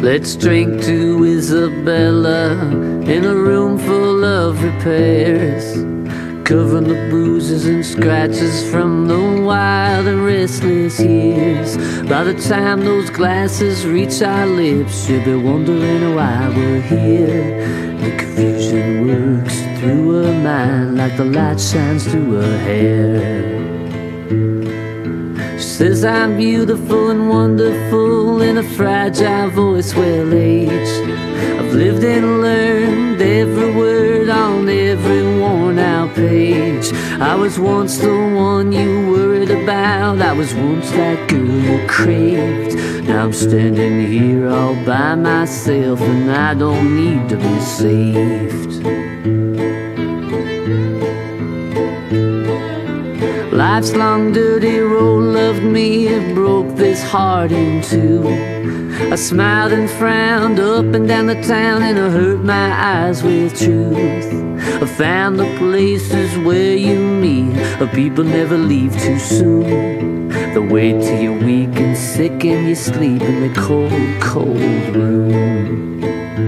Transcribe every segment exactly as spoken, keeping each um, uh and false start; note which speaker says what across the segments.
Speaker 1: Let's drink to Isabella in a room full of repairs, covering the bruises and scratches from the wild and restless years. By the time those glasses reach our lips, you'll be wondering why we're here. The confusion works through her mind like the light shines through her hair. She says I'm beautiful and wonderful in a fragile voice well-aged. I've lived and learned every word on every worn-out page. I was once the one you worried about, I was once that girl you craved. Now I'm standing here all by myself, and I don't need to be saved. Life's long dirty road loved me, it broke this heart in two. I smiled and frowned up and down the town, and I hurt my eyes with truth. I found the places where you meet, but people never leave too soon. They wait till you're weak and sick and you sleep in the cold, cold room.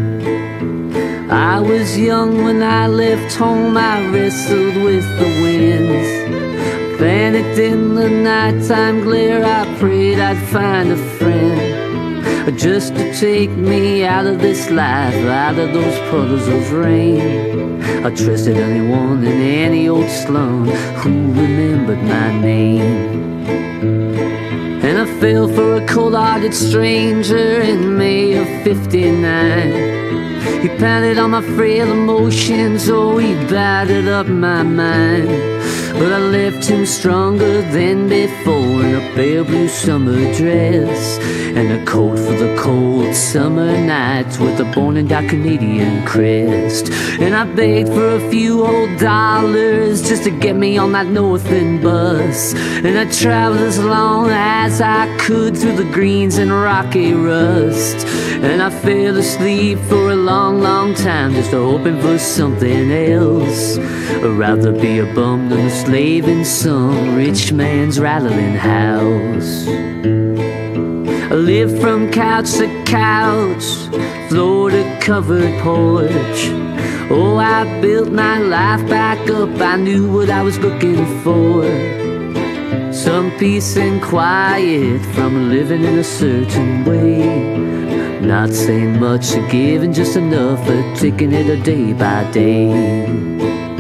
Speaker 1: I was young when I left home, I wrestled with the winds. Panicked in the nighttime glare, I prayed I'd find a friend, just to take me out of this life, out of those puddles of rain. I trusted anyone in any old slum who remembered my name. And I fell for a cold-hearted stranger in May of fifty-nine. He pounded on my frail emotions, oh, he battered up my mind. But I left him stronger than before, in a pale blue summer dress and a coat for the cold summer nights, with a born and died Canadian crest. And I begged for a few old dollars just to get me on that northern bus, and I traveled as long as I could through the greens and rocky rust. And I fell asleep for a long, long time, just hoping for something else. I'd rather be a bum than a slave in some rich man's rattling house. I lived from couch to couch, floor to covered porch. Oh, I built my life back up, I knew what I was looking for. Some peace and quiet from living in a certain way. Not saying much or giving just enough, but taking it a day by day.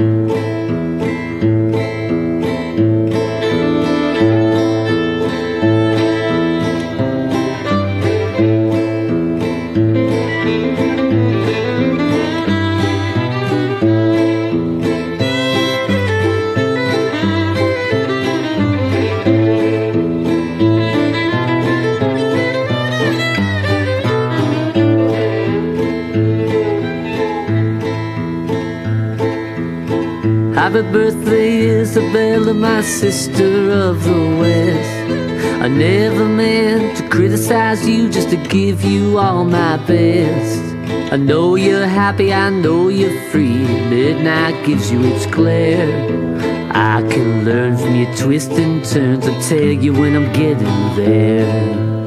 Speaker 1: Happy birthday, Isabella, my sister of the West. I never meant to criticize you, just to give you all my best. I know you're happy, I know you're free, midnight gives you its glare. I can learn from your twists and turns, I'll tell you when I'm getting there.